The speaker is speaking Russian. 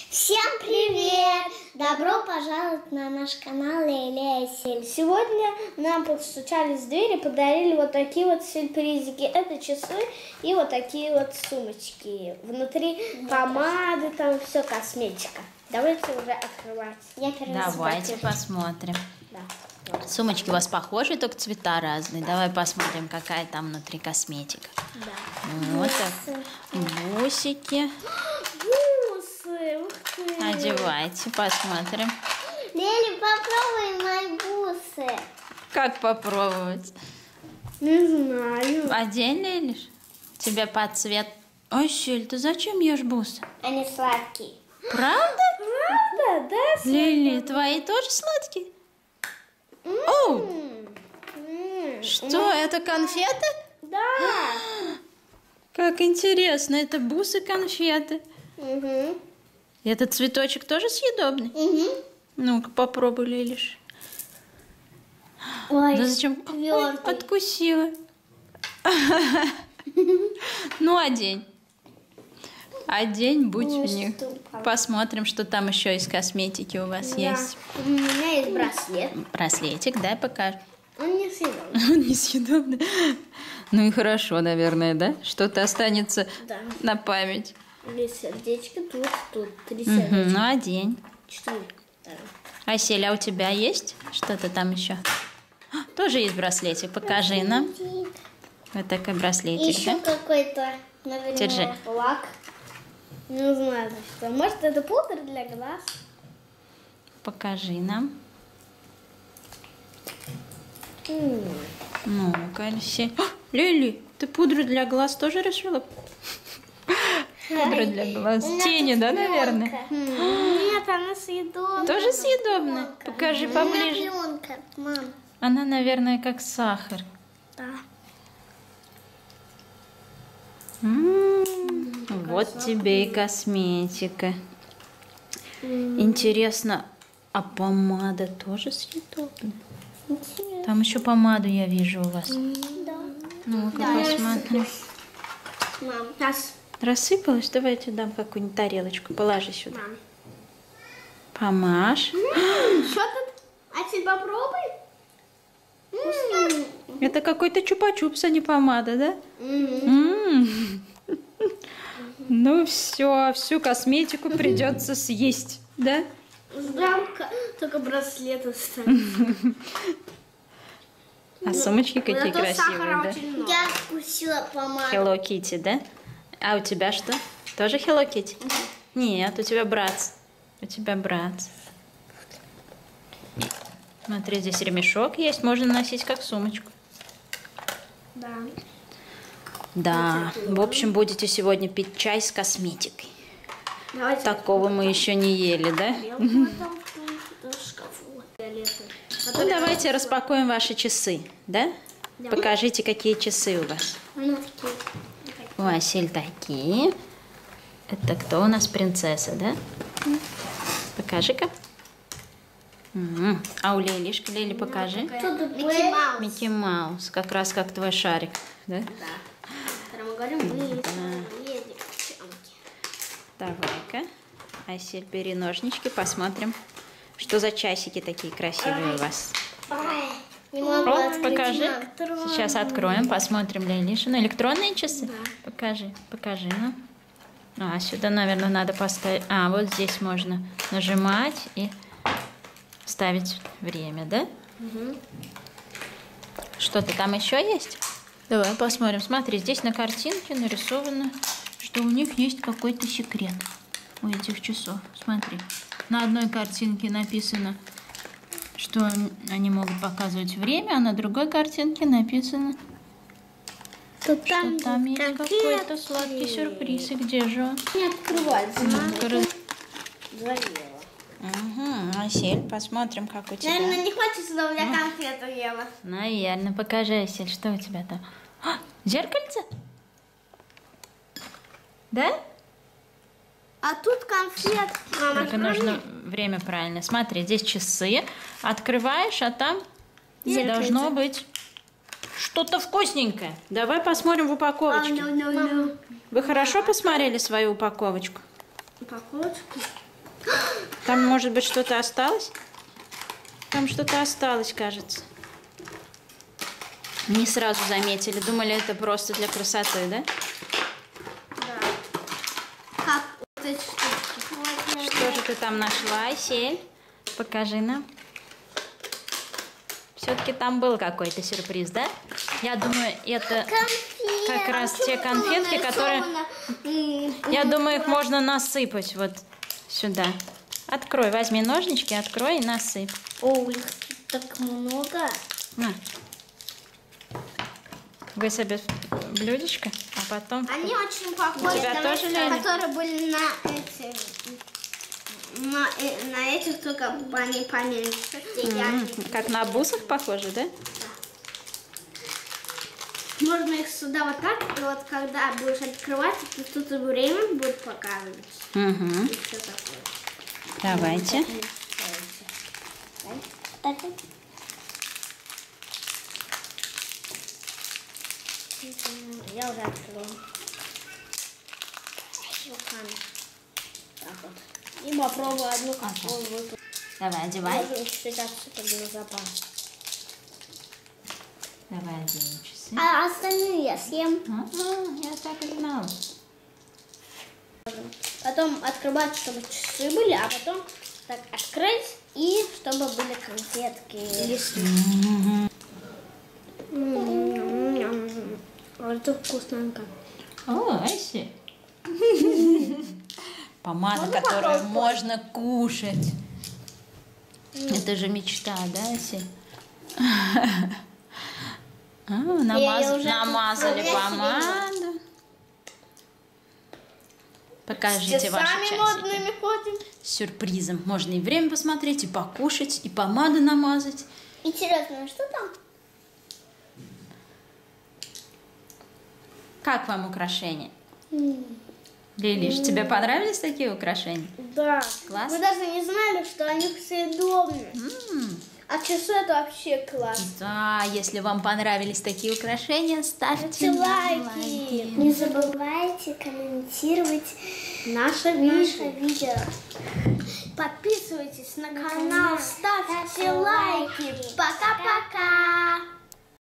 Всем привет! Добро пожаловать на наш канал Леля и Сель. Сегодня нам постучались в дверь и подарили вот такие вот сюрпризики. Это часы и вот такие вот сумочки. Внутри помады, там все косметика. Давайте уже открывать. Давайте посмотрим. Да. Сумочки у вас похожи, только цвета разные. Давай посмотрим, какая там внутри косметика. Да. Вот так. Бусики. Бусы, ух ты. Одевайте, посмотрим. Леля, попробуй мои бусы. Как попробовать? Не знаю. Одень, Лелиш. Тебе под цвет. Ой, Сель, ты зачем ешь бусы? Они сладкие. Правда? Правда, да? Лили, твои тоже сладкие? О! Что, это конфеты? Да. Как интересно, это бусы-конфеты. Угу. Этот цветочек тоже съедобный? Угу. Ну-ка, попробуй, Лилиш. Ой, Да зачем? Ой, твёрдый. откусила. Ну, одень. Одень, будь в них. Посмотрим, что там еще из косметики у вас есть. У меня есть браслет. Браслетик, дай покажу. Он не съедобный. Он несъедобный. Ну и хорошо, наверное, да? Что-то останется Да. на память. Или сердечко тут. 3 Мгм, сердечка. ну, одень. 4. Асель, а у тебя есть что-то там еще? Тоже есть браслетик, покажи нам. Вот такой браслетик, Еще да? какой-то, наверное, Держи. лак. Не знаю, что. Может, это пудра для глаз? Покажи нам. М. Ну-ка, Асель. Лили, ты пудру для глаз тоже решила? Пудра для глаз. Тени, да, наверное? Нет, она съедобная. Тоже съедобная? Покажи поближе. Пленка, мам. Она, наверное, как сахар. Да. Вот тебе и косметика. Интересно, а помада тоже съедобная? Интересно. Там еще помаду я вижу у вас. Да. Ну-ка, Да, посмотрим. Мам, сейчас. Рассыпалась? Давайте дам какую-нибудь тарелочку. Положи сюда. Мам. Помажь. Что тут? А ты попробуй. Это какой-то чупа-чупс, а не помада, да? Ну все, всю косметику придется съесть, да? Жалко, только браслет останется. А сумочки какие красивые, да? Я вкусила помаду. Hello Kitty, да? А у тебя что? Тоже Hello Kitty? Нет, у тебя брат. У тебя брат. Смотри, здесь ремешок есть, можно носить как сумочку. Да. Да, в общем, будете сегодня пить чай с косметикой. Давайте. Такого мы еще не ели, да? Ну, давайте распакуем ваши часы, да? Покажите, какие часы у вас. У Асель такие. Это кто у нас? Принцесса, да? Покажи-ка. А у Лилишки, Лили, покажи. Микки Маус. Микки Маус, как раз как твой шарик, да? Да. Когда мы говорим, мы едем к девчонке. Давай-ка, Асель, бери ножнички, посмотрим, что за часики такие красивые у вас. Ой, не могу Вот, открыть покажи. электронную. Сейчас откроем, посмотрим, Лилишин. Электронные часы? Да. Покажи, ну. А, сюда, наверное, надо поставить. А, вот здесь можно нажимать и ставить время, да? Угу. Что-то там еще есть? Давай посмотрим. Смотри, здесь на картинке нарисовано, что у них есть какой-то секрет у этих часов. Смотри, на одной картинке написано, что они могут показывать время, а на другой картинке написано, что там есть какой-то сладкий сюрприз. И где же он? Не открывается. Завела. Угу, Асель, посмотрим, как у тебя. Наверное, не хочется, чтобы я конфету ела. Наверное, покажи, Асель, что у тебя там. А, зеркальце? Да? А тут конфет. Мама, Только нужно время правильно. Смотри, здесь часы. Открываешь, а там Зеркальце. должно быть что-то вкусненькое. Давай посмотрим в упаковочке. Вы хорошо посмотрели свою упаковочку? Упаковочку. Там, может быть, что-то осталось? Там что-то осталось, кажется. Не сразу заметили. Думали, это просто для красоты, да? Да. Как вот эти штуки. Что же ты там нашла, Айсель? Покажи нам. Все-таки там был какой-то сюрприз, да? Я думаю, это как раз те конфетки, которые... Я думаю, их можно насыпать вот сюда. Открой, возьми ножнички, открой и насыпь. О, их так много. На. Высыпь блюдечко, а потом... Они очень похожи тебя на тоже, эти, Ляля? которые были на этих, только они поменьше. Как на бусах похоже, да? Можно их сюда вот так, и вот когда будешь открывать, то тут и время будет показывать. Угу. И все такое. Давайте. Я уже открыла. Руками. Так вот. И попробую одну какую-то. Давай, одевай. Можно чуть-чуть отсыпать на запас. Давай оденем часы. А остальные я съем. Я так и знала. Потом открывать, чтобы часы были, а потом так открыть, и чтобы были конфетки. Это вкусненько. О, Айси. Помада, которую можно кушать. Это же мечта, да, Айси? Намазали помаду. Покажите ваши часики. модными ходим. С сюрпризом. Можно и время посмотреть, и покушать, и помаду намазать. Интересно, что там? Как вам украшения? Лилиш, тебе понравились такие украшения? Да. Класс? Мы даже не знали, что они съедобные. А часы это вообще класс. Да, если вам понравились такие украшения, ставьте лайки. Не забывайте комментировать наше видео. Подписывайтесь на канал, ставьте лайки. Пока-пока.